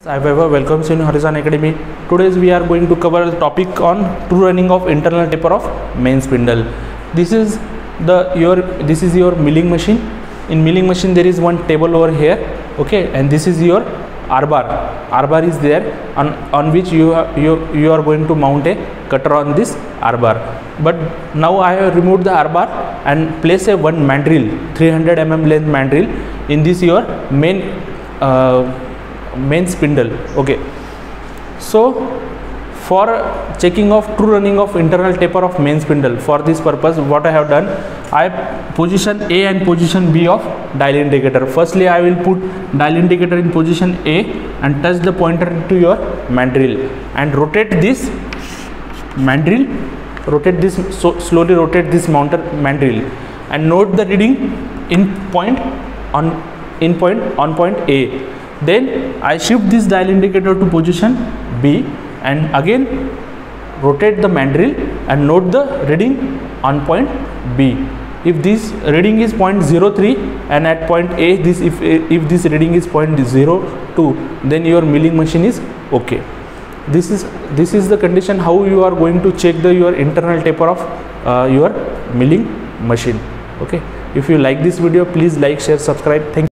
However, welcome to Horizon Academy. Today we are going to cover the topic on true running of internal taper of main spindle. This is your milling machine. In milling machine there is one table over here, okay, and this is your R bar. R bar is there on which you are going to mount a cutter on this R bar. But now I have removed the R bar and place a one mandrel, 300 mm length mandrel in this your main spindle. Okay, so for checking of true running of internal taper of main spindle, for this purpose what I have done, I position A and position B of dial indicator. Firstly I will put dial indicator in position A and touch the pointer to your mandrel and rotate this mandrel, slowly rotate this mandrel and note the reading on point A. Then I shift this dial indicator to position B and again rotate the mandrel and note the reading on point B. If this reading is 0.03 and at point A if this reading is 0.02, then your milling machine is okay. This is the condition how you are going to check your internal taper of your milling machine. Okay, if you like this video, please like, share, subscribe. Thank you.